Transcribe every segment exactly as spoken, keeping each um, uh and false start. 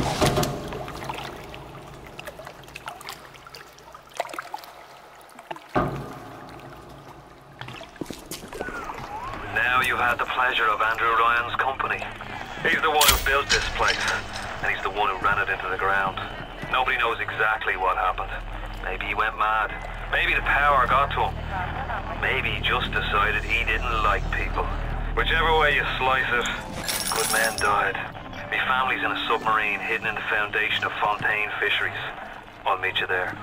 Now you've had the pleasure of Andrew Ryan's company. He's the one who built this place, and he's the one who ran it into the ground. Nobody knows exactly what happened. Maybe he went mad. Maybe the power got to him. Maybe he just decided he didn't like people. Whichever way you slice it, good men died. My family's in a submarine hidden in the foundation of Fontaine Fisheries. I'll meet you there.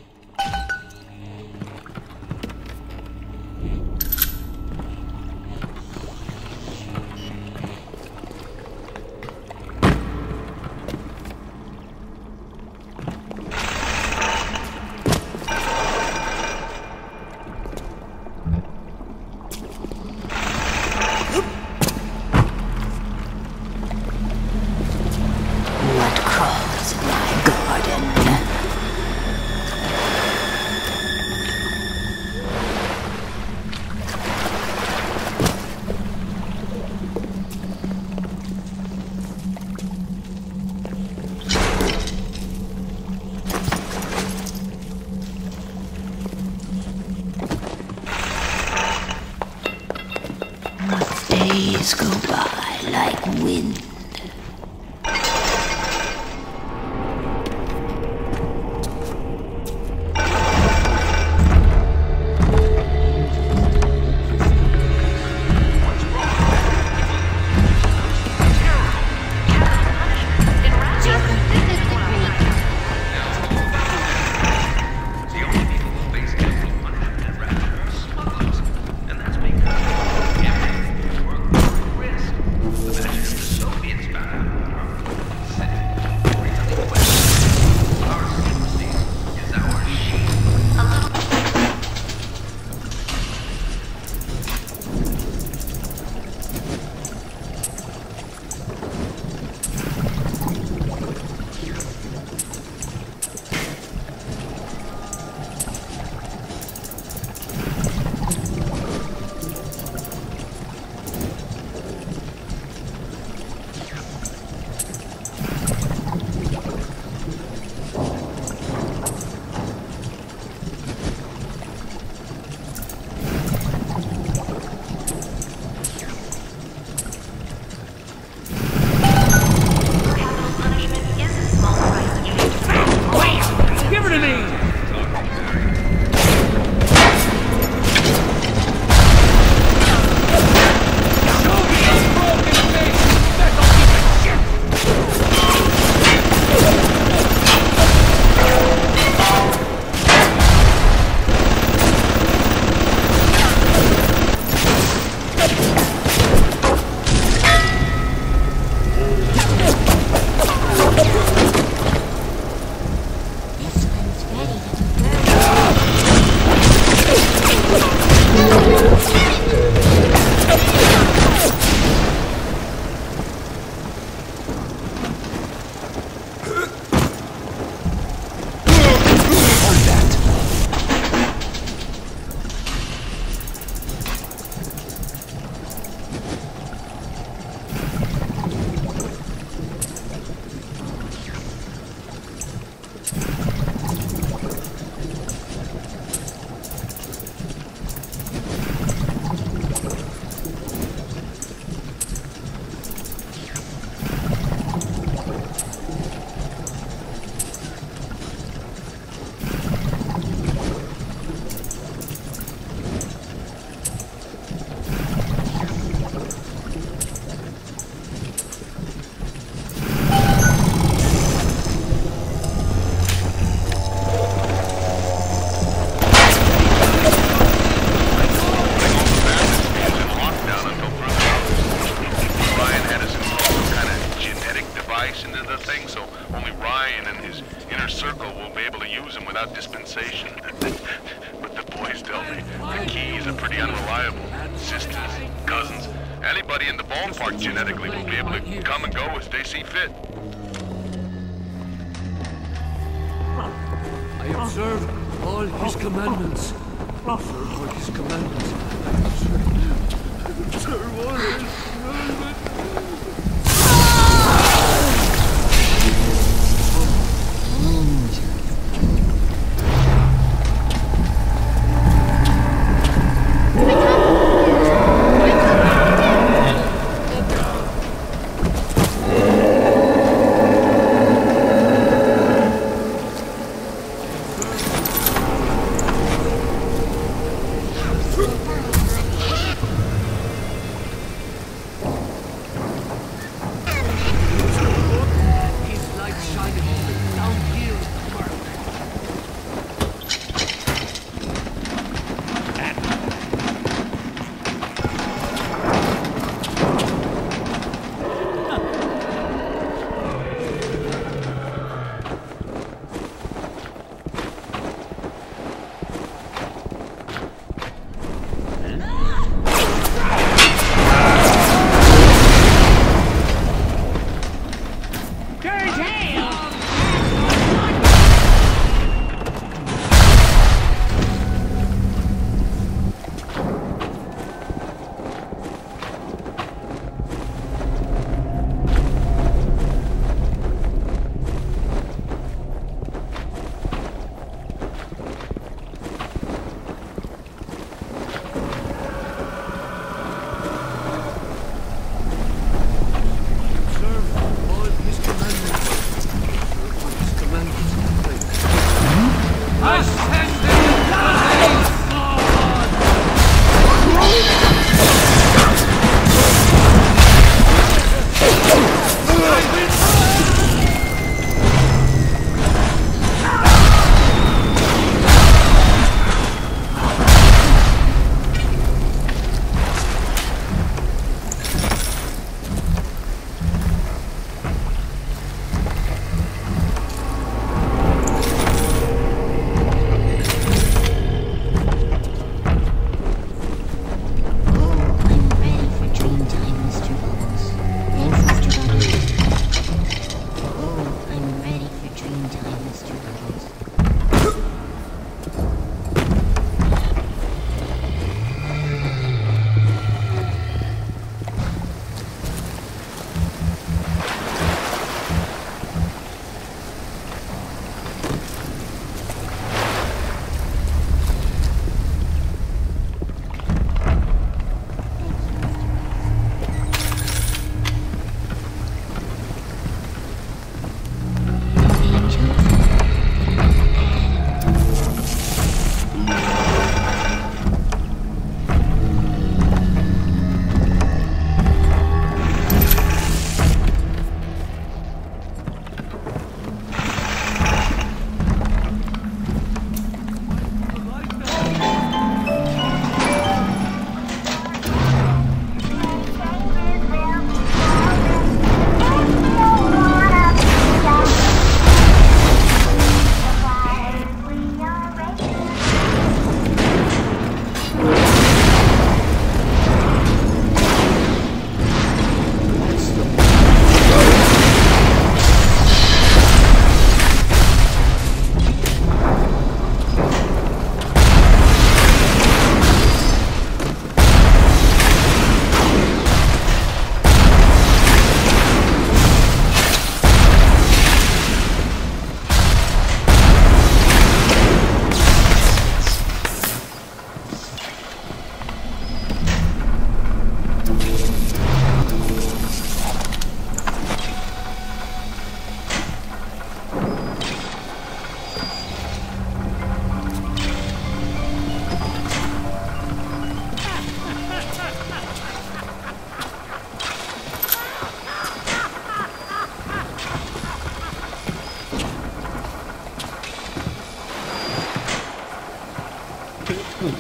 Days go by like wind. Anybody in the ballpark genetically will be able to come and go as they see fit. I observe all his commandments. Observe all his commandments. I observe all his commandments.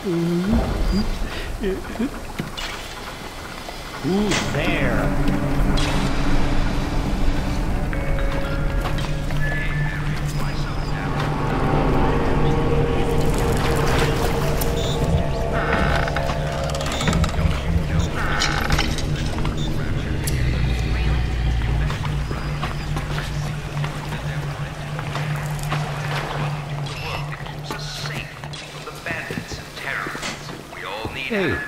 Who's there? Hey.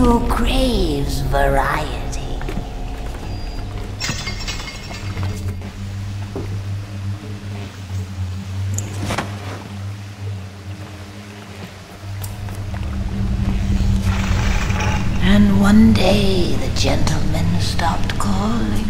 who craves variety. And one day the gentleman stopped calling.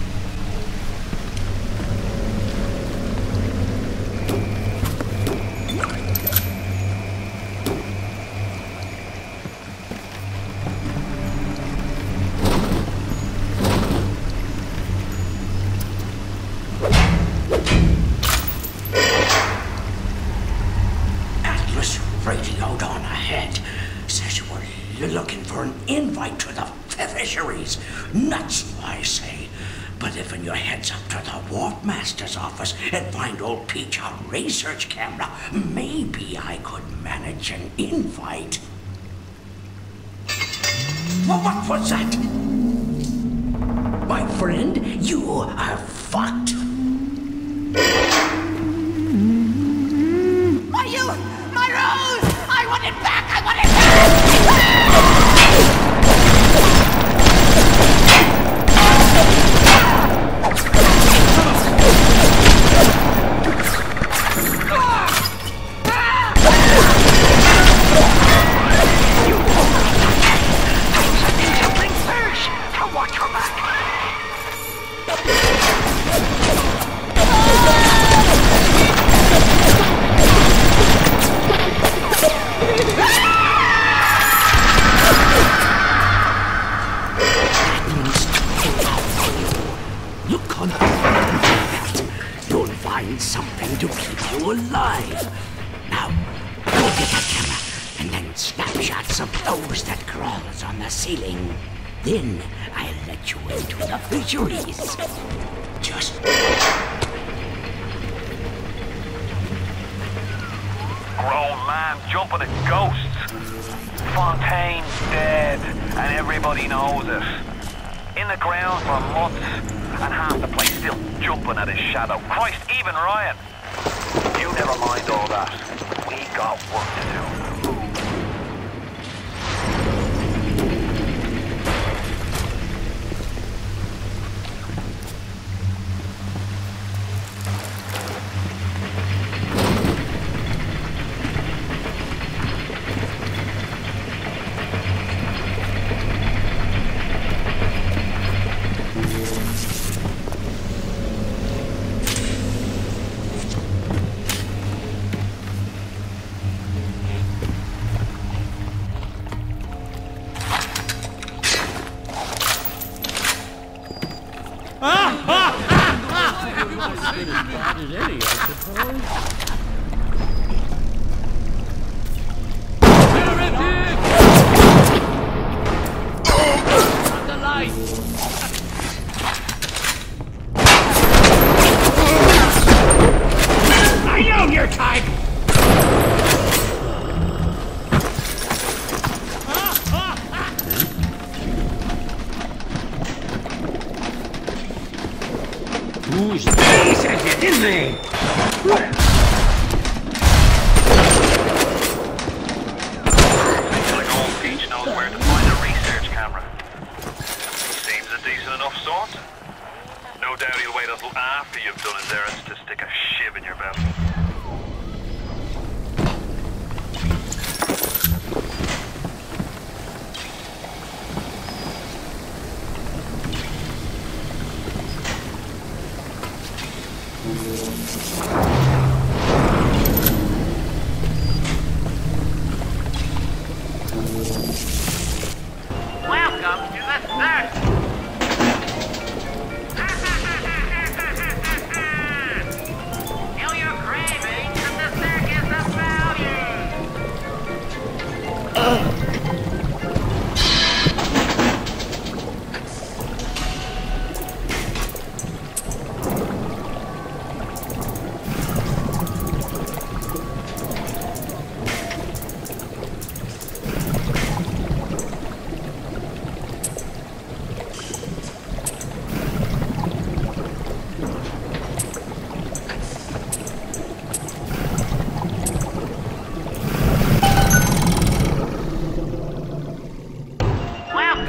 Atlas radioed on ahead. Says you were looking for an invite to the fisheries. Nuts, I say. But if you heads up to the Warp Master's office and find old Peach on research camera, maybe I could manage an invite. Well, what was that? My friend, you are fucked. My youth! My rose! I want it back! I want it back! Look on the belt. You'll find something to keep you alive. Now, go get that camera, and then snapshots of those that crawls on the ceiling. Then I'll let you into the fisheries. Just... Grown man jumping at ghosts. Fontaine's dead, and everybody knows it. In the ground for months, and half the place still jumping at his shadow. Christ, even Ryan. You never mind all that. We got work to do. Who's decent, isn't he? Like old Peach knows where to find a research camera. Seems a decent enough sort. No doubt he'll wait until after you've done his errands to stick a shiv in your belt. Welcome to the search! Kill your crab!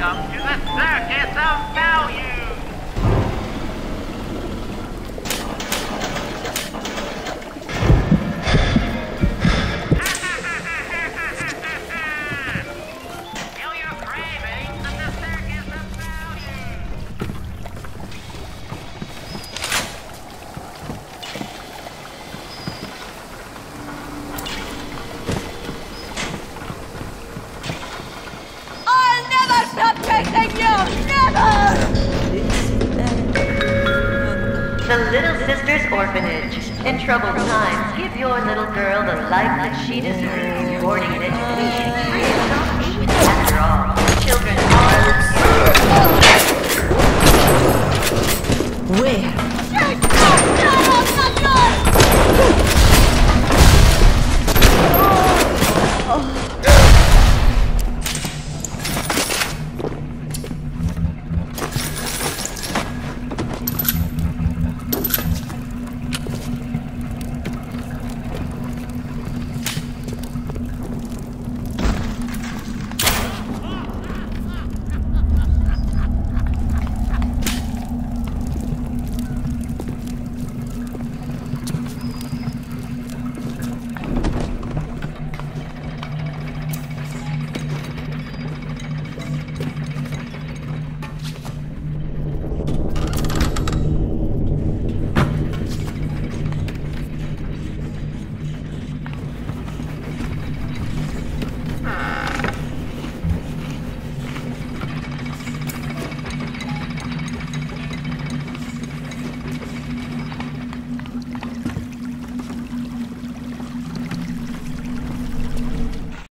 Welcome to the Circus of Value! Feel your cravings at the Circus of Value! I'll never stop chasing you! Never! The Little Sisters Orphanage. In troubled times, give your little girl the life that she deserves. Boarding and education free of charge. After all,